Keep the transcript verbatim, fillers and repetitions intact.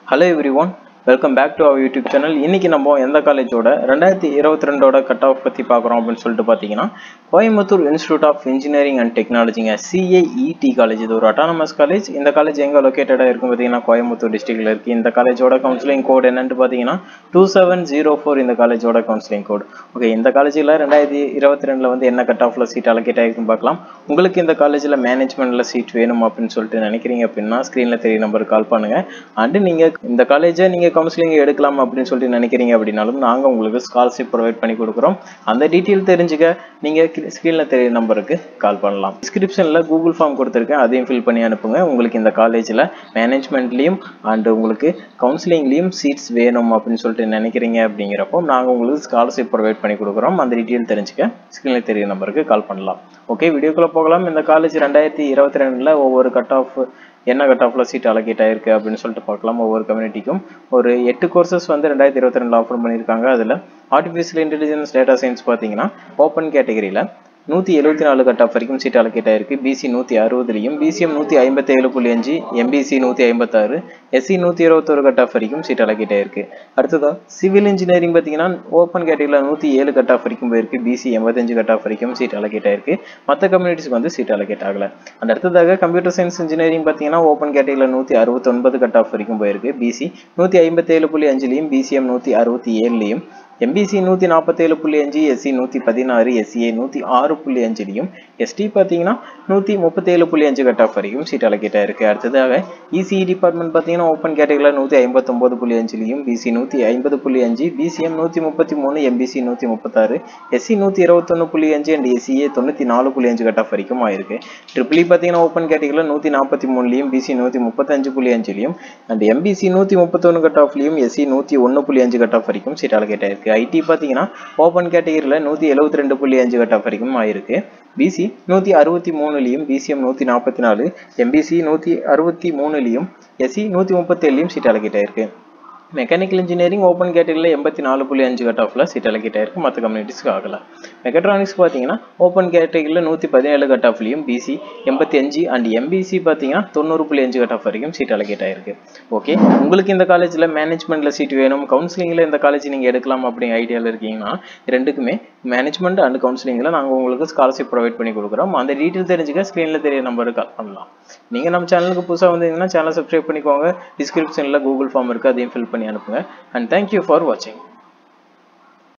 Hello everyone, welcome back to our YouTube channel. இன்னைக்கு நம்ம எந்த காலேஜோட ரெண்டாயிரத்து இருபத்தி ரெண்டு ஓட கட் ஆஃப் பத்தி பார்க்கறோம் அப்படினு சொல்லிட்டு பாத்தீங்கன்னா Coimbatore institute of engineering and டெக்னாலஜிங்க C I E T college. இது ஒரு அட்டானமஸ் காலேஜ். இந்த காலேஜ் எங்க லொகேட்டடா இருக்கு பாத்தீங்கன்னா கோயம்புத்தூர் டிஸ்ட்ரிக்ட்ல இருக்கு. இந்த காலேஜோட கவுன்சிலிங் கோட் என்னன்னு பாத்தீங்கன்னா two seven zero four இந்த காலேஜோட கவுன்சிலிங் கோட். ஓகே, இந்த காலேஜ்ல ரெண்டாயிரத்து இருபத்தி ரெண்டு ல வந்து என்ன கட் ஆஃப்ல சீட் அலோகேட் ஆயிருக்குன்னு பார்க்கலாம். உங்களுக்கு இந்த காலேஜ்ல மேனேஜ்மென்ட்ல சீட் வேணும் அப்படினு சொல்லிட்டு நினைக்கிறீங்க அப்படினா ஸ்கிரீன்ல தெரிய நம்பருக்கு கால் பண்ணுங்க. அண்ட் நீங்க இந்த காலேஜை நீங்க கவுன்சிலிங் எடுக்கலாம் அப்படின்னு சொல்லிட்டு நினைக்கிறீங்க அப்படினாலும் நாங்க உங்களுக்கு ஸ்காலர்ஷிப் ப்ரொவைட் பண்ணி கொடுக்குறோம். அந்த டீடைல் தெரிஞ்சுக்க நீங்க ஸ்கிரீன்ல தெரிய நம்பருக்கு கால் பண்ணலாம். டிஸ்கிரிப்ஷன்ல கூகுள் ஃபார்ம் கொடுத்திருக்கேன், அதையும் ஃபில் பண்ணி அனுப்புங்க. உங்களுக்கு இந்த காலேஜ்ல மேனேஜ்மெண்ட்லயும் அண்ட் உங்களுக்கு கவுன்சிலிங்லயும் சீட்ஸ் வேணும் அப்படின்னு சொல்லிட்டு நினைக்கிறீங்க அப்படிங்கிறப்போ நாங்க உங்களுக்கு ஸ்காலர்ஷிப் ப்ரொவைட் பண்ணி கொடுக்குறோம். அந்த டீடைல் தெரிஞ்சுக்க ஸ்கிரீன்ல தெரிய நம்பருக்கு கால் பண்ணலாம். ஓகே, வீடியோக்குள்ள போகலாம். இந்த காலேஜ் ரெண்டாயிரத்தி இருபத்தி ரெண்டுல ஒவ்வொரு கட் ஆஃப் என்ன கட் ஆஃப்ல சீட் அலோகேட் ஆயிருக்கு அப்படின்னு சொல்லிட்டு பார்க்கலாம். ஒவ்வொரு கம்யூனிட்டிக்கும் ஒரு எட்டு கோர்சஸ் வந்து ரெண்டாயிரத்தி இருபத்தி ரெண்டுல ஆஃபர் பண்ணியிருக்காங்க. அதுல ஆர்டிஃபிஷியல் இன்டெலிஜென்ஸ் டேட்டா சயின்ஸ் பார்த்தீங்கன்னா ஓப்பன் கேட்டகரியில நூத்தி எழுபத்தி நாலு கட் ஆஃப் வரைக்கும் சீட் அலோகேட் ஆயிருக்கு. பிசி நூத்தி அறுபதுலையும் பிசிஎம் நூத்தி ஐம்பத்தி ஏழு புள்ளி அஞ்சு எம்பிசி நூத்தி ஐம்பத்தி ஆறு எஸ்சி நூத்தி இருபத்தொரு கட் ஆஃப் வரைக்கும் சீட் அலோகேட் ஆயிருக்கு. அடுத்ததான் சிவில் இன்ஜினியரிங் பார்த்தீங்கன்னா ஓப்பன் கேட்டகரியில நூத்தி ஏழு கட் ஆஃப் வரைக்கும் போயிருக்கு. பிசி எண்பத்தஞ்சு கட் ஆஃப் வரைக்கும் சீட் அலோகேட் ஆயிருக்கு. மற்ற கம்யூனிட்டிஸ்க்கு வந்து சீட் அலோகேட் ஆகல. அண்ட் அடுத்ததாக கம்ப்யூட்டர் சயின்ஸ் இன்ஜினியரிங் பார்த்தீங்கன்னா ஓப்பன் கேட்டகரியில நூத்தி அறுபத்தி ஒன்பது கட் ஆஃப் வரைக்கும் போயிருக்கு. பிசி நூத்தி ஐம்பத்தி ஏழு புள்ளி அஞ்சுலையும் பிசிஎம் நூத்தி அறுபத்தி ஏழுலையும் எம்பிசி நூத்தி நாற்பத்தி ஏழு புள்ளி அஞ்சு எஸ்சி நூத்தி பதினாறு எஸ்சிஏ நூத்தி ஆறு புள்ளி அஞ்சுலையும் எஸ்டி பார்த்தீங்கன்னா நூத்தி முப்பத்தி ஏழு புள்ளி அஞ்சு கட் ஆஃப் வரைக்கும் சீட் அலோகேட் ஆயிருக்கு. அடுத்ததாக இசிஇ டிபார்ட்மெண்ட் பார்த்தீங்கன்னா ஓப்பன் கேட்டகரியில நூத்தி ஐம்பத்தி ஒன்பது புள்ளி அஞ்சுலையும் பிசி நூத்தி ஐம்பது புள்ளி அஞ்சு பிசிஎம் நூத்தி முப்பத்தி மூணு எம்பிசி நூத்தி முப்பத்தாறு எஸ்சி நூத்தி இருபத்தி ஒன்னு புள்ளி அஞ்சு அண்ட் எஸ்சிஏ தொண்ணூத்தி நாலு புள்ளி அஞ்சு கட் ஆஃப் வரைக்கும் ஆயிருக்கு. ட்ரிபிள் பார்த்தீங்கன்னா ஓப்பன் கேட்டகரியில நூத்தி நாற்பத்தி மூணுலையும் பிசி நூத்தி முப்பத்தஞ்சு புள்ளி அஞ்சுலையும் அண்ட் எம்பிசி நூத்தி முப்பத்தி ஒன்னு கட் ஆஃப்லையும் எஸ்சி நூத்தி ஒன்னு புள்ளி அஞ்சு கட் ஆஃப் வரைக்கும் சீட் அலோகேட் ஆயிருக்கு. ஐடி பாத்தீங்கன்னா ஓபன் கேட்டகரியில நூத்தி எழுபத்தி ரெண்டு புள்ளி அஞ்சு கட் ஆஃப் வரைக்கும் ஆயிருக்கு. பிசி நூத்தி அறுபத்தி மூணுலையும் பிசிஎம் நூத்தி நாற்பத்தி நாலு எம்பிசி நூத்தி அறுபத்தி மூணுலையும் எஸ்சி நூத்தி முப்பத்தி ஏழுலையும் சீட் அலோகேட் ஆயிருக்கு. மெக்கானிக்கல் இன்ஜினியரிங் ஓப்பன் கேட்டகரியில எண்பத்தி நாலு புள்ளி அஞ்சு கட் ஆஃப்ல சீட் அலோகேட் ஆயிருக்கு. மற்ற கம்யூனிட்டிஸ்க்கு ஆகல. மெக்கட்ரானிக்ஸ் பார்த்தீங்கன்னா ஓப்பன் கேட்டகரியில நூத்தி பதினேழு கட் ஆஃப்லையும் பிசி எண்பத்தி அஞ்சு அண்ட் எம்பிசி பார்த்தீங்கன்னா தொண்ணூறு புள்ளி அஞ்சு கட் ஆஃப் வரைக்கும் சீட் அலோகேட் ஆயிருக்கு. ஓகே, உங்களுக்கு இந்த காலேஜ்ல மேனேஜ்மெண்ட்ல சீட் வேணும், கவுன்சிலிங்ல இந்த காலேஜ் நீங்க எடுக்கலாம் அப்படிங்கிற ஐடியாவில் இருக்கீங்கன்னா ரெண்டுக்குமே மேனேஜ்மெண்ட் அண்ட் கவுன்சிலிங்ல நாங்கள் உங்களுக்கு ஸ்காலர்ஷிப் ப்ரொவைட் பண்ணி கொடுக்குறோம். அந்த டீட்டெயில் தெரிஞ்சுக்க ஸ்கிரீன்ல தெரிய நம்பருக்கு கால் பண்ணலாம். நீங்க நம்ம சேனலுக்கு புதுசாக வந்தீங்கன்னா சேனல் சப்ஸ்கிரைப் பண்ணிக்கோங்க. டிஸ்கிரிப்ஷன்ல கூகுள் ஃபார்ம் இருக்கு, அதையும் ஃபில் பண்ணி அனுப்புங்க. அண்ட் தேங்க்யூ ஃபார் வாட்சிங்.